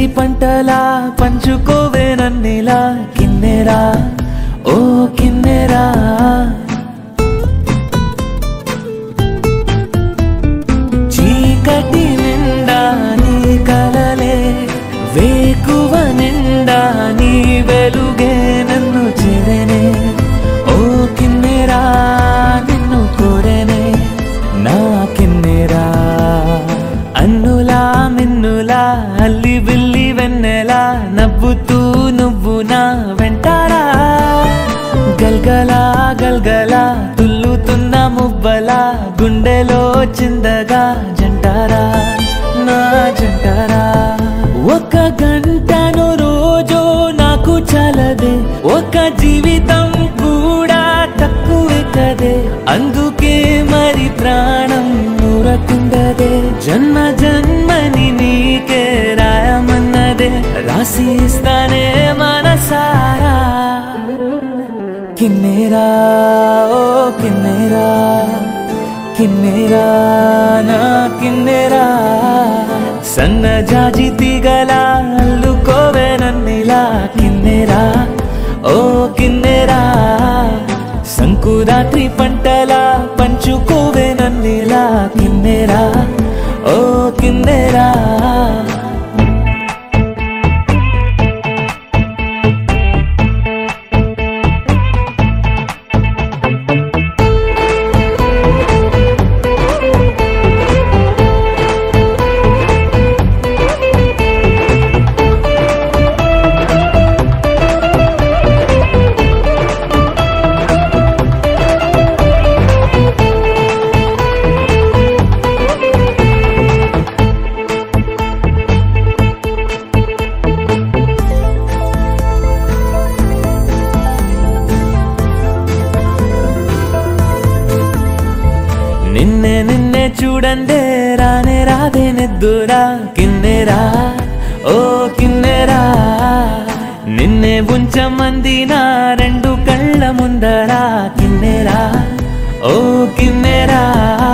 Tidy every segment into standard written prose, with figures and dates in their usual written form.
రాత్రి పంటలా పంచుకోవే నన్నిలా కిన్నెరా ఓ కిన్నెరా చీకటి నిండా నీ కలలే వేకువ నిండా నీ వెలుగే నన్ను చేరనే ఓ కిన్నెరా నిన్ను కోరనే నా కిన్నెరా అన్నులా మిన్నులా అల్లి బిల్లి వెన్నెలా నవ్వుతూ నువ్వు నా వెంటారా గల్గలా గల్గలా తుల్లుతున్న మువ్వలా గుండెలో చిందగా జంటారా నా జంటారా ఒక గంటను రోజు నాకు చాలదే ఒక జీవితం కూడా తక్కువే కదే అందుకే మరి ప్రాణం నూరకుండదే జన్మ జన్మని నీకే రాయమన్నదే రాసి ఇస్తానే మనసారా కిన్నెరా ఓ కిన్నెరా కిన్నెరా నా కిన్నెరా సన్నజాజి తీగలా అల్లుకోవే నన్నిలా కిన్నెరా ఓ కిన్నెరా సంకురాత్రి పంటలా పంచుకోవే నన్నిలా కిన్నెరా ఓ కిన్నెరా నిన్నే నిన్నే చూడండే రానే రాదే నిద్దురా కిన్నెరా ఓ కిన్నెరా నిన్నే ఉంచమంది నా రెండు కళ్ళ ముందరా కిన్నెరా ఓ కిన్నెరా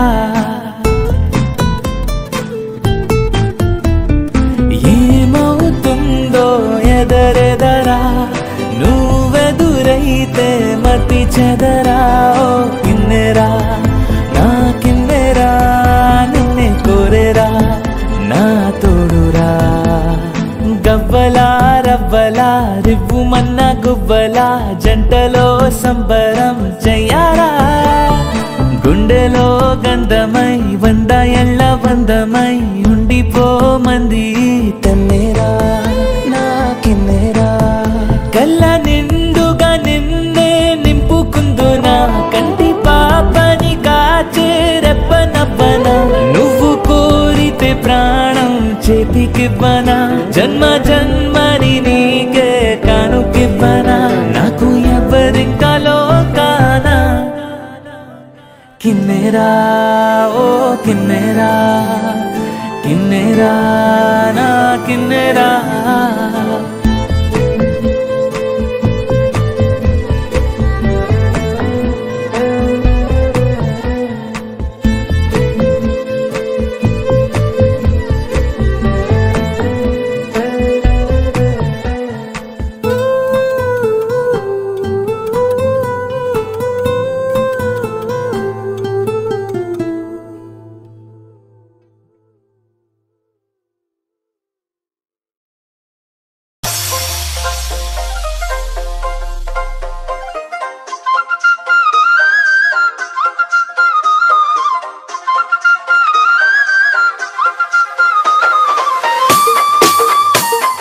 ఏమవుతుందో ఎదరెదరా నువ్వెదురైతే మతి చెదరా ఓ కిన్నెరా నా కిన్నెరా నిన్నే కోరెరా నా తోడురా గవ్వలా రవ్వలా రివ్వుమన్న గువ్వలా జంటలో సంబరం చెయ్యారా గుండెలో గంధమై 100 ఏళ్ల బంధమై ఉండిపోమంది తన్నేరా నా కిన్నెరా కళ్ళ నిండుగా నిన్నే నింపుకుందునా కంటి పాపని కాచే రెప్పనవ్వనా నువ్వు కోరితే ప్రాణం చేతికివ్వనా జన్మ జన్మని నీకే కానుకివ్వనా నాకు ఎవరింకా లోకానా కిన్నెరా ఓ కిన్నెరా కిన్నెరా నా Kinnera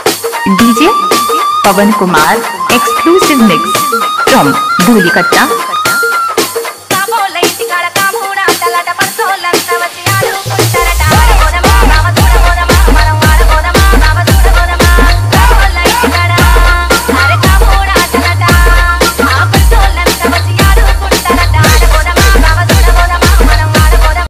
DJ Pawan Kumar exclusive mix from Dhoolikatta